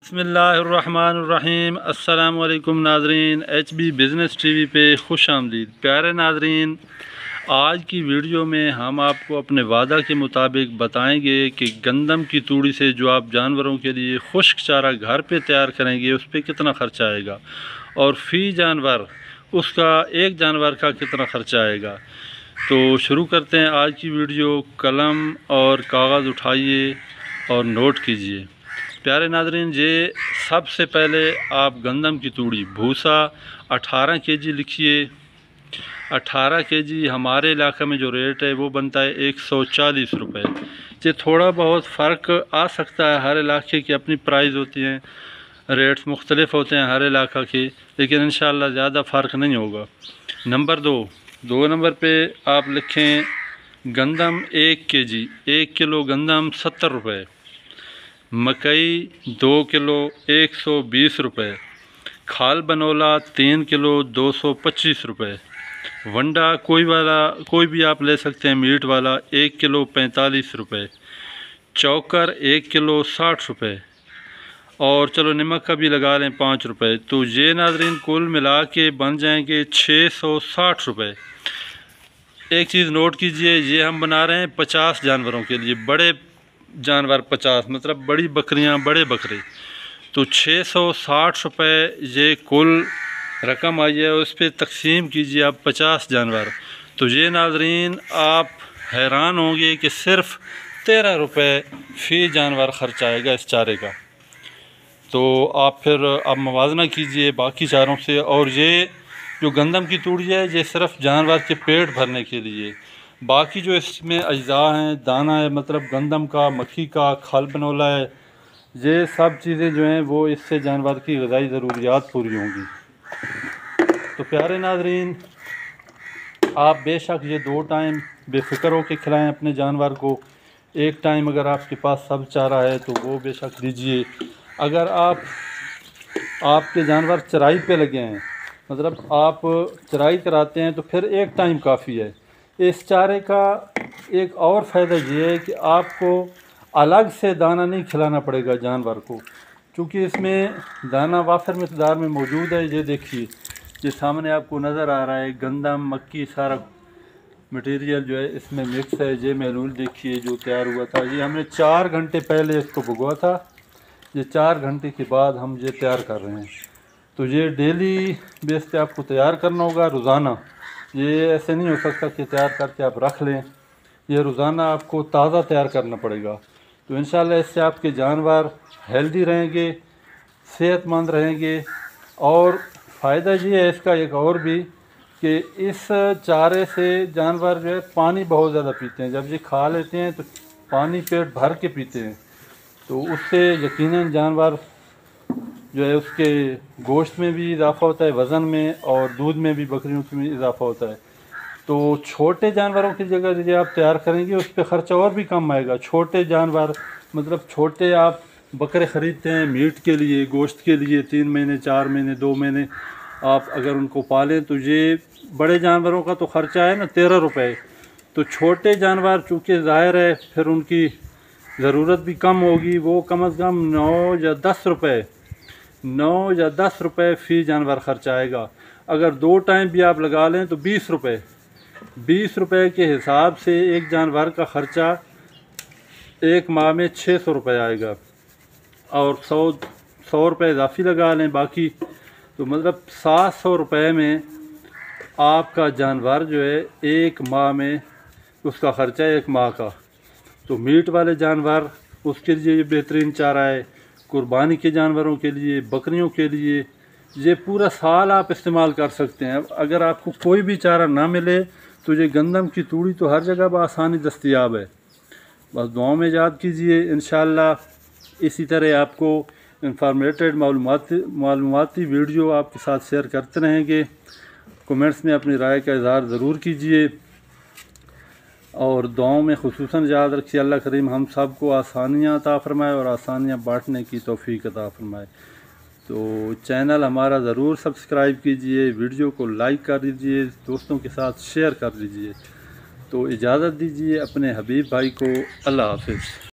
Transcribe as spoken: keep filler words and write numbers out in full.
बिस्मिल्लाहिर्रहमानिर्रहीम। अस्सलाम वालेकुम नाजरीन, एच बी बिज़नेस टीवी पे खुश आमदीद। प्यारे नाजरीन, आज की वीडियो में हम आपको अपने वादा के मुताबिक बताएंगे कि गंदम की तूड़ी से जो आप जानवरों के लिए खुश्क चारा घर पे तैयार करेंगे उस पर कितना ख़र्चा आएगा और फ़ी जानवर उसका एक जानवर का कितना ख़र्चा आएगा। तो शुरू करते हैं आज की वीडियो। कलम और कागज़ उठाइए और नोट कीजिए। प्यारे नाजरीन, ये सबसे पहले आप गंदम की तूड़ी भूसा अठारह केजी लिखिए। अठारह केजी हमारे इलाके में जो रेट है वो बनता है एक सौ चालीस रुपये। ये थोड़ा बहुत फ़र्क आ सकता है, हर इलाके की अपनी प्राइस होती हैं, रेट्स मुख्तलिफ होते हैं हर इलाका के, लेकिन इंशाअल्लाह ज़्यादा फ़र्क नहीं होगा। नंबर दो दो नंबर पे आप लिखें गंदम एक केजी, एक किलो गंदम सत्तर रुपये। मकई दो किलो एक सौ बीस रुपये। खाल बनोला तीन किलो दो सौ पच्चीस रुपये। वंडा कोई वाला कोई भी आप ले सकते हैं, मीट वाला एक किलो पैंतालीस रुपये। चौकर एक किलो साठ रुपये। और चलो नमक का भी लगा लें पाँच रुपये। तो ये नाजरीन कुल मिला के बन जाएंगे छः सौ साठ रुपये। एक चीज़ नोट कीजिए, ये हम बना रहे हैं पचास जानवरों के लिए, बड़े जानवर पचास मतलब बड़ी बकरियां बड़े बकरे। तो छः सौ साठ रुपये ये कुल रकम आई है, उस पर तकसीम कीजिए आप पचास जानवर। तो ये नाजरीन आप हैरान होंगे कि सिर्फ़ तेरह रुपये फ़ी जानवर खर्च आएगा इस चारे का। तो आप फिर आप मवाजना कीजिए बाकी चारों से। और ये जो गंदम की तूड़ी है ये सिर्फ़ जानवर के पेट भरने के लिए, बाकी जो इसमें अज्जा हैं, दाना है मतलब गंदम का, मक्खी का, खल बनोला है, ये सब चीज़ें जो हैं वो इससे जानवर की ग़िज़ाई ज़रूरियात पूरी होंगी। तो प्यारे नाज़रीन, आप बेशक ये दो टाइम बेफ़िक्र होकर खिलाएं अपने जानवर को। एक टाइम अगर आपके पास सब चारा है तो वो बेशक दीजिए। अगर आप आपके जानवर चराई पे लगे हैं, मतलब आप चराई कराते हैं, तो फिर एक टाइम काफ़ी है। इस चारे का एक और फ़ायदा ये है कि आपको अलग से दाना नहीं खिलाना पड़ेगा जानवर को, क्योंकि इसमें दाना वाफिर मिक़दार में मौजूद है। ये देखिए, ये सामने आपको नज़र आ रहा है, गंदम मक्की सारा मटेरियल जो है इसमें मिक्स है। ये महलूल देखिए जो तैयार हुआ था, ये हमने चार घंटे पहले इसको भिगोआ था। ये चार घंटे के बाद हम ये तैयार कर रहे हैं। तो ये डेली बेस पे आपको तैयार करना होगा, रोज़ाना। ये ऐसे नहीं हो सकता कि तैयार करके आप रख लें, ये रोज़ाना आपको ताज़ा तैयार करना पड़ेगा। तो इंशाल्लाह इससे आपके जानवर हेल्दी रहेंगे, सेहतमंद रहेंगे। और फ़ायदा ये है इसका एक और भी कि इस चारे से जानवर जो है पानी बहुत ज़्यादा पीते हैं। जब ये खा लेते हैं तो पानी पेट भर के पीते हैं, तो उससे यकीनन जानवर जो है उसके गोश्त में भी इजाफ़ा होता है, वज़न में, और दूध में भी बकरियों में इजाफ़ा होता है। तो छोटे जानवरों की जगह यदि आप तैयार करेंगे उस पर ख़र्चा और भी कम आएगा। छोटे जानवर मतलब छोटे आप बकरे ख़रीदते हैं मीट के लिए, गोश्त के लिए, तीन महीने चार महीने दो महीने आप अगर उनको पालें, तो ये बड़े जानवरों का तो ख़र्चा है ना तेरह रुपये। तो छोटे जानवर चूँकि ज़ाहिर है फिर उनकी ज़रूरत भी कम होगी, वो कम अज़ कम नौ या दस रुपये नौ या दस रुपये फ़ी जानवर खर्च आएगा। अगर दो टाइम भी आप लगा लें तो बीस रुपये बीस रुपये के हिसाब से एक जानवर का ख़र्चा एक माह में छः सौ रुपये आएगा। और सौ सौ रुपये इजाफ़ी लगा लें बाकी, तो मतलब सात सौ रुपये में आपका जानवर जो है एक माह में उसका ख़र्चा है एक माह का। तो मीट वाले जानवर उसके लिए बेहतरीन चारा है, कुर्बानी के जानवरों के लिए, बकरियों के लिए ये पूरा साल आप इस्तेमाल कर सकते हैं। अगर आपको कोई भी चारा ना मिले तो ये गंदम की तूड़ी तो हर जगह बआसानी दस्तयाब है। बस दुआओं में याद कीजिए। इंशाअल्लाह इसी तरह आपको इंफॉर्मेटेड मालूमाती मालूमाती वीडियो आपके साथ शेयर करते रहेंगे। कमेंट्स में अपनी राय का इज़हार ज़रूर कीजिए और दुआओं में खुसूसन याद रखिए। अल्लाह करीम हम सब को आसानियाँ अता फ़रमाए और आसानियाँ बांटने की तौफ़ीक अता फ़रमाए। तो चैनल हमारा ज़रूर सब्सक्राइब कीजिए, वीडियो को लाइक कर दीजिए, दोस्तों के साथ शेयर कर दीजिए। तो इजाज़त दीजिए अपने हबीब भाई को। अल्लाह हाफ़िज़।